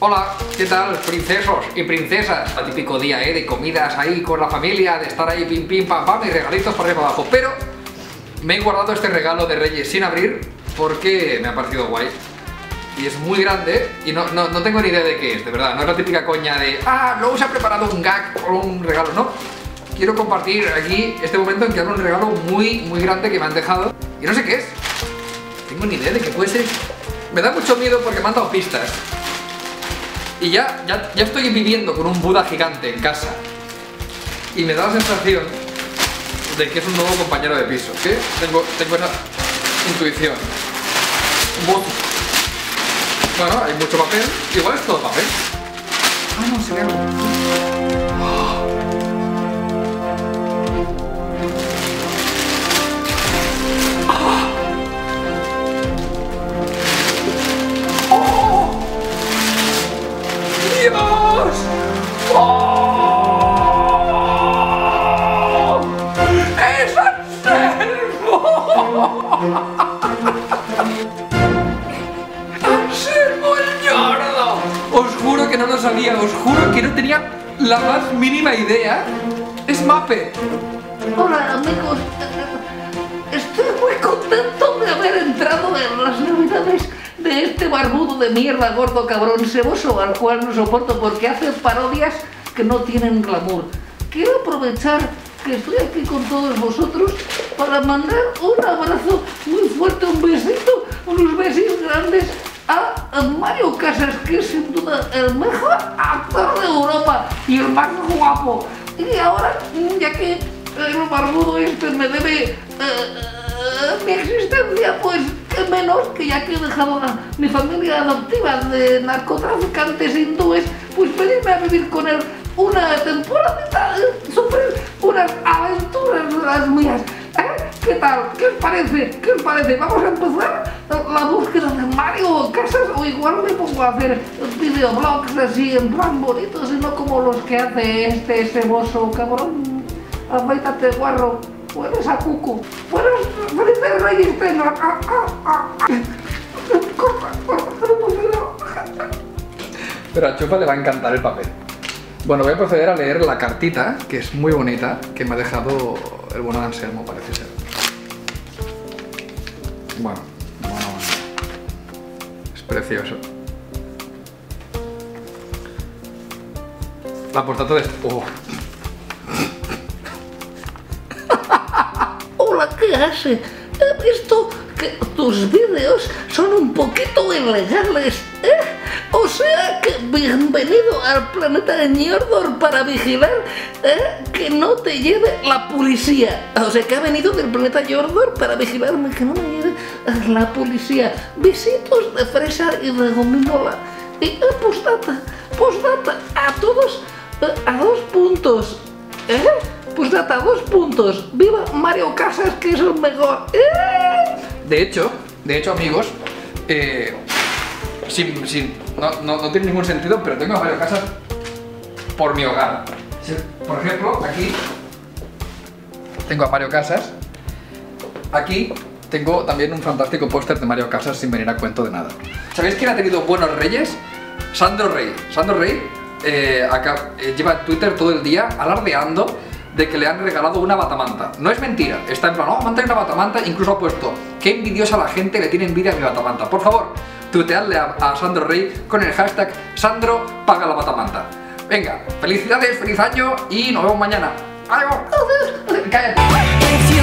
Hola, ¿qué tal, princesos y princesas? El típico día, de comidas ahí con la familia, de estar ahí pim pim pam pam y regalitos para arriba y para abajo. Pero me he guardado este regalo de Reyes sin abrir porque me ha parecido guay. Y es muy grande y no tengo ni idea de qué es, de verdad. No es la típica coña de luego se ha preparado un gag o un regalo, no. Quiero compartir aquí este momento en que abro un regalo muy grande que me han dejado. Y no sé qué es. No tengo ni idea de qué puede ser. Me da mucho miedo porque me han dado pistas. Y ya estoy viviendo con un Buda gigante en casa. Y me da la sensación de que es un nuevo compañero de piso. ¿Qué? Tengo esa intuición. Bueno, hay mucho papel. Igual es todo papel. No, se ve algo. ¡Dios! ¡Oh! ¡Es Anselmo! ¡Anselmo el Ñordo! Os juro que no lo sabía, os juro que no tenía la más mínima idea. ¡Es Mape! Hola amigos, estoy muy contento de haber entrado en las navidades de este barbudo de mierda, gordo, cabrón, ceboso, al cual no soporto porque hace parodias que no tienen glamour. Quiero aprovechar que estoy aquí con todos vosotros para mandar un abrazo muy fuerte, un besito, unos besitos grandes a Mario Casas, que es sin duda el mejor actor de Europa y el más guapo. Y ahora, ya que el barbudo este me debe mi existencia, pues qué menos que ya que he dejado a mi familia adoptiva de narcotraficantes hindúes, pues pedirme a vivir con él una temporadita, sufrir unas aventuras las mías. ¿Qué tal? ¿Qué os parece? ¿Qué os parece? ¿Vamos a empezar la búsqueda de Mario Casas? O igual me pongo a hacer videoblogs así en plan bonitos y no como los que hace este ceboso cabrón. Afeítate, guarro. Hueles a cuco. Buenos felices Reyes tengo. Pero a Chupa le va a encantar el papel. Bueno, voy a proceder a leer la cartita, que es muy bonita, que me ha dejado el bueno de Anselmo, parece ser. Bueno. Es precioso. La portada de este... Hola, ¿qué hace? He visto que tus vídeos son un poquito ilegales, O sea que bienvenido al planeta Ñordor para vigilar que no te lleve la policía. O sea que ha venido del planeta Ñordor para vigilarme que no me lleve la policía. Besitos de fresa y de gominola. Y postdata, a todos a 2 puntos. Postdata, 2 puntos. ¡Viva Mario Casas, que es el mejor! De hecho, amigos, no tiene ningún sentido, pero tengo a Mario Casas por mi hogar. Por ejemplo, aquí tengo a Mario Casas. Aquí tengo también un fantástico póster de Mario Casas sin venir a cuento de nada. ¿Sabéis quién ha tenido buenos reyes? Sandro Rey. Sandro Rey lleva en Twitter todo el día alardeando de que le han regalado una batamanta. No es mentira, está en plan, me han traído una batamanta, incluso ha puesto, qué envidiosa la gente, le tiene envidia a mi batamanta. Por favor, tuiteadle a Sandro Rey con el hashtag Sandro paga la batamanta. Venga, felicidades, feliz año y nos vemos mañana. ¡Adiós! ¡Cállate!